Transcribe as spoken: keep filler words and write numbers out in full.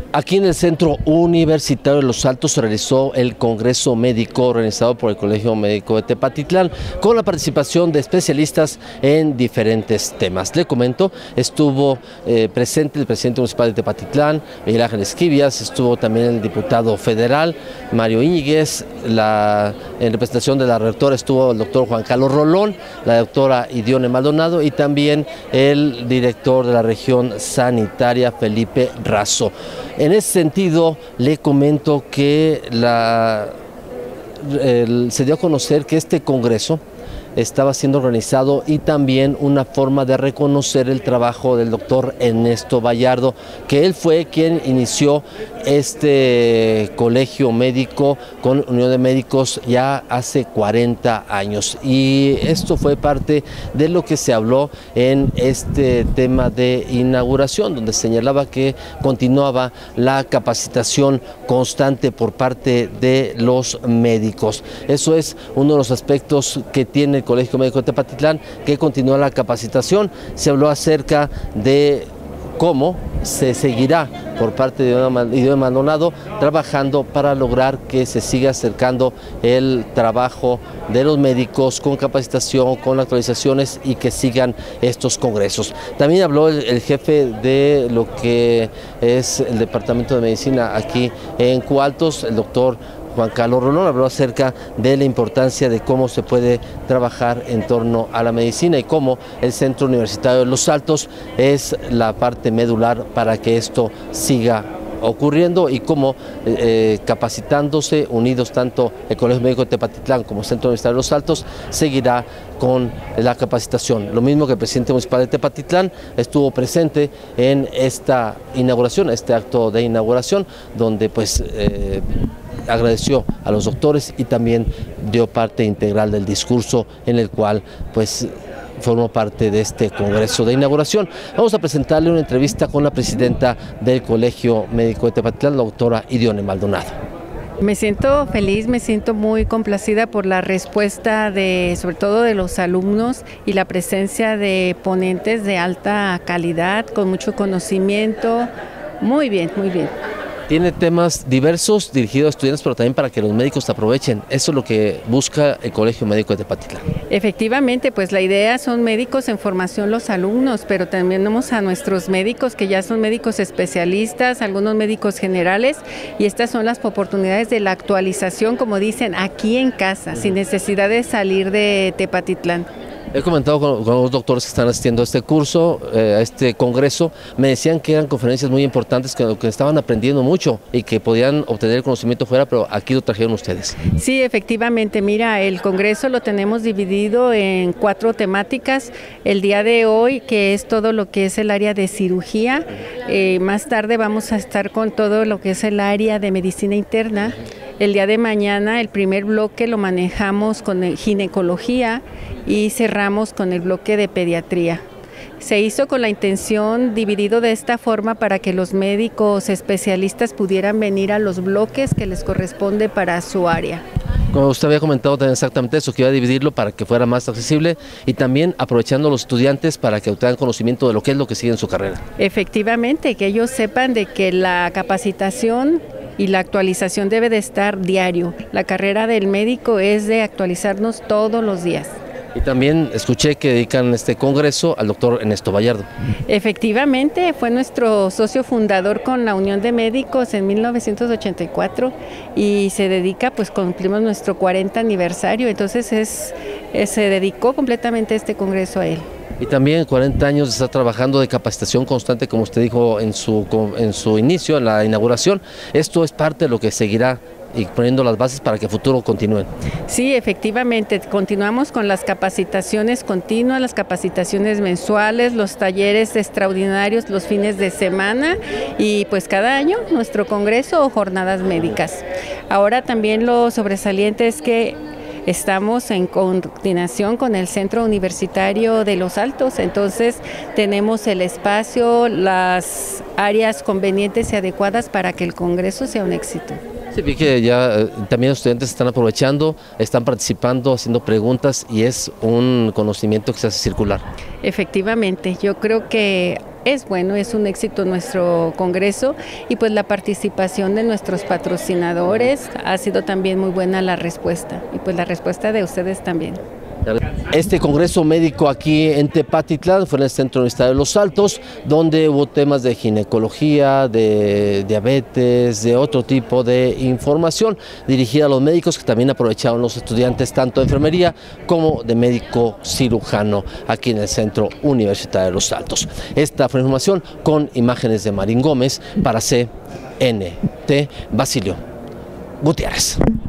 Aquí en el Centro Universitario de Los Altos se realizó el Congreso Médico organizado por el Colegio Médico de Tepatitlán con la participación de especialistas en diferentes temas. Le comento, estuvo eh, presente el presidente municipal de Tepatitlán, Miguel Ángel Esquivias, estuvo también el diputado federal, Mario Íñiguez, la, en representación de la rectora estuvo el doctor Juan Carlos Rolón, la doctora Idione Maldonado y también el director de la región sanitaria, Felipe Razo. En ese sentido, le comento que la, el, se dio a conocer que este congreso estaba siendo organizado y también una forma de reconocer el trabajo del doctor Ernesto Vallardo, que él fue quien inició este colegio médico con Unión de Médicos ya hace cuarenta años. Y esto fue parte de lo que se habló en este tema de inauguración, donde señalaba que continuaba la capacitación constante por parte de los médicos. Eso es uno de los aspectos que tiene el Colegio Médico de Tepatitlán, que continúa la capacitación. Se habló acerca de cómo se seguirá por parte de Idione Maldonado trabajando para lograr que se siga acercando el trabajo de los médicos con capacitación, con actualizaciones y que sigan estos congresos. También habló el, el jefe de lo que es el Departamento de Medicina aquí en Coaltos, el doctor Juan Carlos Rolón, habló acerca de la importancia de cómo se puede trabajar en torno a la medicina y cómo el Centro Universitario de Los Altos es la parte medular para que esto siga ocurriendo y cómo eh, capacitándose, unidos tanto el Colegio Médico de Tepatitlán como el Centro Universitario de Los Altos, seguirá con la capacitación. Lo mismo que el presidente municipal de Tepatitlán estuvo presente en esta inauguración, este acto de inauguración, donde pues eh, agradeció a los doctores y también dio parte integral del discurso en el cual pues formó parte de este congreso de inauguración. Vamos a presentarle una entrevista con la presidenta del Colegio Médico de Tepatitlán, la doctora Idione Maldonado. Me siento feliz, me siento muy complacida por la respuesta de, sobre todo de los alumnos y la presencia de ponentes de alta calidad, con mucho conocimiento. Muy bien, muy bien. Tiene temas diversos dirigidos a estudiantes, pero también para que los médicos aprovechen. Eso es lo que busca el Colegio Médico de Tepatitlán. Efectivamente, pues la idea son médicos en formación los alumnos, pero también tenemos a nuestros médicos que ya son médicos especialistas, algunos médicos generales, y estas son las oportunidades de la actualización, como dicen, aquí en casa, sin necesidad de salir de Tepatitlán. He comentado con, con los doctores que están asistiendo a este curso, eh, a este congreso, me decían que eran conferencias muy importantes, que, que estaban aprendiendo mucho y que podían obtener conocimiento fuera, pero aquí lo trajeron ustedes. Sí, efectivamente, mira, el congreso lo tenemos dividido en cuatro temáticas. El día de hoy, que es todo lo que es el área de cirugía, eh, más tarde vamos a estar con todo lo que es el área de medicina interna. El día de mañana el primer bloque lo manejamos con ginecología y cerramos con el bloque de pediatría. Se hizo con la intención dividido de esta forma para que los médicos especialistas pudieran venir a los bloques que les corresponde para su área. Como usted había comentado también exactamente eso, que iba a dividirlo para que fuera más accesible y también aprovechando a los estudiantes para que obtengan conocimiento de lo que es lo que sigue en su carrera. Efectivamente, que ellos sepan de que la capacitación y la actualización debe de estar diario. La carrera del médico es de actualizarnos todos los días. Y también escuché que dedican este congreso al doctor Ernesto Vallardo. Efectivamente, fue nuestro socio fundador con la Unión de Médicos en mil novecientos ochenta y cuatro y se dedica, pues cumplimos nuestro cuarenta aniversario, entonces es, es, se dedicó completamente este congreso a él. Y también cuarenta años está trabajando de capacitación constante, como usted dijo en su, en su inicio, en la inauguración. Esto es parte de lo que seguirá y poniendo las bases para que el futuro continúen. Sí, efectivamente, continuamos con las capacitaciones continuas, las capacitaciones mensuales, los talleres extraordinarios los fines de semana y pues cada año nuestro congreso o jornadas médicas. Ahora también lo sobresaliente es que estamos en coordinación con el Centro Universitario de Los Altos, entonces tenemos el espacio, las áreas convenientes y adecuadas para que el congreso sea un éxito. Sí, vi que ya eh, también los estudiantes están aprovechando, están participando, haciendo preguntas y es un conocimiento que se hace circular. Efectivamente, yo creo que es bueno, es un éxito nuestro congreso y pues la participación de nuestros patrocinadores ha sido también muy buena la respuesta y pues la respuesta de ustedes también. Este congreso médico aquí en Tepatitlán fue en el Centro Universitario de Los Altos, donde hubo temas de ginecología, de diabetes, de otro tipo de información dirigida a los médicos, que también aprovecharon los estudiantes tanto de enfermería como de médico cirujano aquí en el Centro Universitario de Los Altos. Esta fue la información con imágenes de Marín Gómez para C N T, Basilio Gutiérrez.